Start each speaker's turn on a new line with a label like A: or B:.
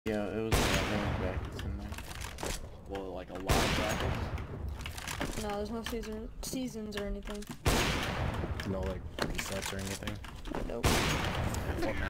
A: Yeah, it was brackets in there. Well, like a lot of brackets.
B: No, there's no seasons or anything.
C: No like resets or anything.
B: Nope.